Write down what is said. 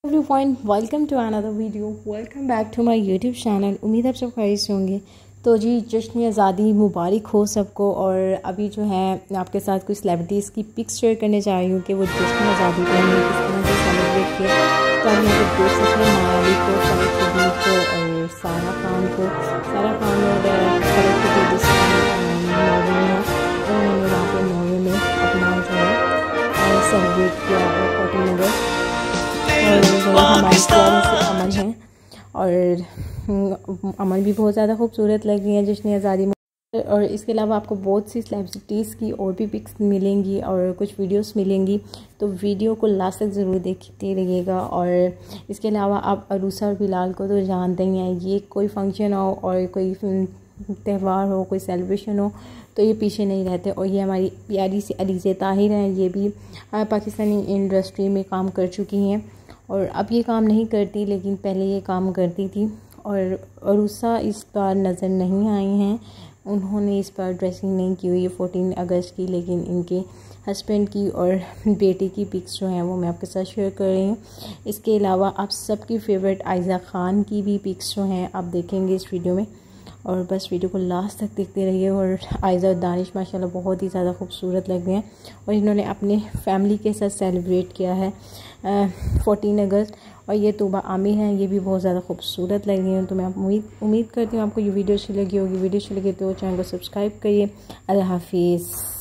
Everyone, welcome to another video. Welcome back to my YouTube channel. उम्मीद है आप सब खैरियत से होंगे। तो जी, जश्न आज़ादी मुबारक हो सबको। और अभी जो है मैं आपके साथ कुछ सेलिब्रिटीज़ की पिक्स शेयर करने जा रही हूँ कि वो जश्न आज़ादी को किस तरह से सेलिब्रेट किया। तो आप यहाँ पर देख सकते हैं मायावी को, फरक शदीद को और सारा खान और फरक शदीद नॉर्वे में उन्होंने वहाँ पर नॉर्वे में अपना जो है सेलिब्रेट किया और 14 अगस्त। और हमारी से अमन है और अमन भी बहुत ज़्यादा खूबसूरत लग रही है जश्न आज़ादी में। और इसके अलावा आपको बहुत सी सेलिब्रिटीज़ की और भी पिक्स मिलेंगी और कुछ वीडियोस मिलेंगी, तो वीडियो को लास्ट तक ज़रूर देखते रहिएगा। और इसके अलावा आप अरूसा और बिलाल को तो जानते ही हैं, ये कोई फंक्शन हो और कोई त्यौहार हो, कोई सेलिब्रेशन हो तो ये पीछे नहीं रहते। और ये हमारी प्यारी सी अलीज़ा ताहिर हैं, ये भी पाकिस्तानी इंडस्ट्री में काम कर चुकी हैं और अब ये काम नहीं करती, लेकिन पहले ये काम करती थी। और अरूसा इस बार नज़र नहीं आई हैं, उन्होंने इस बार ड्रेसिंग नहीं की हुई है 14 अगस्त की, लेकिन इनके हस्बैंड की और बेटे की पिक्स जो हैं वो मैं आपके साथ शेयर कर रही हूँ। इसके अलावा आप सबकी फेवरेट आयज़ा ख़ान की भी पिक्स जो हैं आप देखेंगे इस वीडियो में। और बस वीडियो को लास्ट तक देखते रहिए। और आयज़ा और दानिश माशाल्लाह बहुत ही ज़्यादा खूबसूरत लग रहे हैं और इन्होंने अपने फैमिली के साथ सेलिब्रेट किया है 14 अगस्त। और ये तोबा आमिर हैं, ये भी बहुत ज़्यादा खूबसूरत लग रही हैं। तो मैं उम्मीद करती हूँ आपको ये वीडियो अच्छी लगी होगी। वीडियो अच्छी लगी तो चैनल को सब्सक्राइब करिए। अल्लाह हाफिज़।